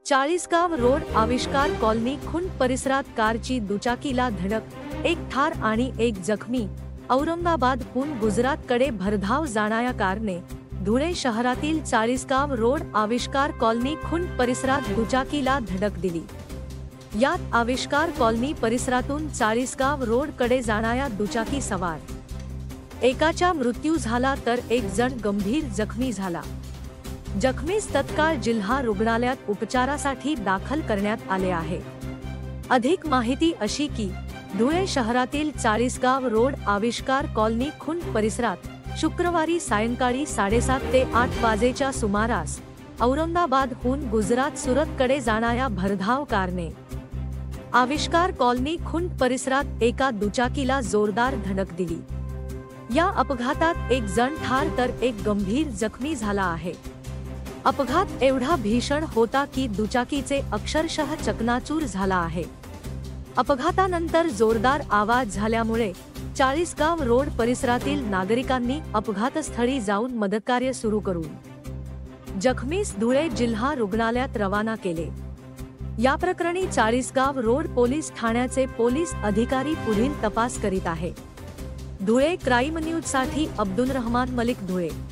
Chalisgaon road Avishkar colony खुंट परिसरात कारची दुचाकीला धडक, एक ठार आणि एक जखमी। औरंगाबादहून गुजरातकडे भरधाव जाणाऱ्या कारने धुळे शहरातील चाळीसगाव रोड आविष्कार कॉलनी खुंट परिसरात दुचाकीला धडक दिली। यात आविष्कार कॉलनी परिसरातून चाळीसगाव रोड कडे जाणाऱ्या दुचाकी सवार एकाचा मृत्यू झाला तर एक जण गंभीर जखमी झाला। जखमीस तत्काळ जिल्हा रुग्णालयात उपचारासाठी दाखल करण्यात आले आहे। अधिक माहिती अशी की धुळे शहरातील चाळीसगाव रोड आविष्कार कॉलनी खुंट परिसरात शुक्रवारी सायंकाळी 7:30 ते 8 वाजेच्या सुमारास औरंगाबादहून गुजरात सुरतकडे जाणाऱ्या भरधाव कारने आविष्कार कॉलनी खुंट परिसरात एका दुचाकीला जोरदार धडक दिली। या अपघातात एक जण ठार तर एक गंभीर जखमी झाला आहे। अपघात एवढा भीषण होता की दुचाकीचे अक्षरशः चकनाचूर झाला आहे। अपघातानंतर जोरदार आवाज झाल्यामुळे चाळीसगाव रोड परिसरातील नागरिकांनी अपघातस्थळी जाऊन मदतकार्य सुरू करून जखमीस धुळे जिल्हा रुग्णालयात रवाना केले। या प्रकरणी चाळीसगाव रोड पोलीस ठाण्याचे पोलीस अधिकारी पुढील तपास करीत आहेत। धुळे क्राईम न्यूज साठी अब्दुल रहमान मलिक, धुळे।